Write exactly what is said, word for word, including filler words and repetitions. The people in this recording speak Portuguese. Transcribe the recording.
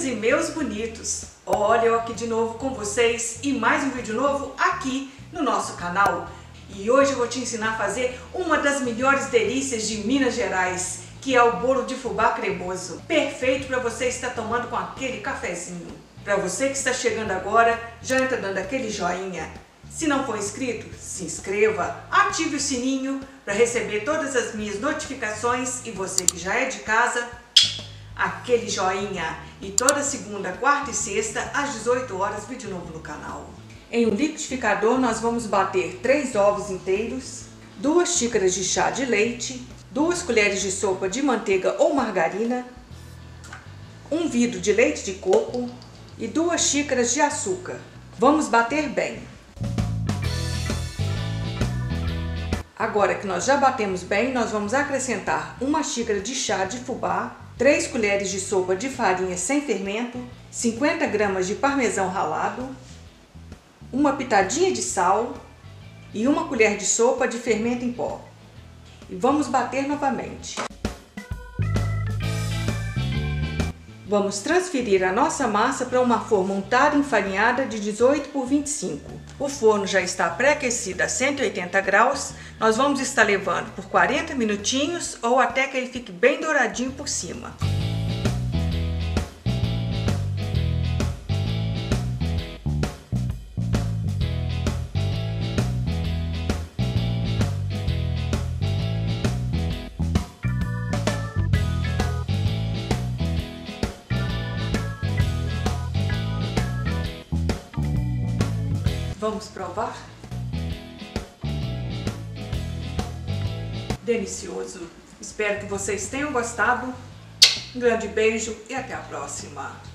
e meus bonitos! Olha eu aqui de novo com vocês e mais um vídeo novo aqui no nosso canal. E hoje eu vou te ensinar a fazer uma das melhores delícias de Minas Gerais, que é o bolo de fubá cremoso. Perfeito para você estar tomando com aquele cafezinho. Para você que está chegando agora, já entra dando aquele joinha. Se não for inscrito, se inscreva, ative o sininho para receber todas as minhas notificações e você que já é de casa, aquele joinha. E toda segunda, quarta e sexta, às dezoito horas, vídeo novo no canal. Em um liquidificador nós vamos bater três ovos inteiros, duas xícaras de chá de leite, duas colheres de sopa de manteiga ou margarina, um vidro de leite de coco e duas xícaras de açúcar. Vamos bater bem. Agora que nós já batemos bem, nós vamos acrescentar uma xícara de chá de fubá, três colheres de sopa de farinha sem fermento, cinquenta gramas de parmesão ralado, uma pitadinha de sal e uma colher de sopa de fermento em pó. E vamos bater novamente. Vamos transferir a nossa massa para uma forma untada enfarinhada de dezoito por vinte e cinco. O forno já está pré-aquecido a cento e oitenta graus. Nós vamos estar levando por quarenta minutinhos ou até que ele fique bem douradinho por cima. Vamos provar? Delicioso! Espero que vocês tenham gostado. Um grande beijo e até a próxima!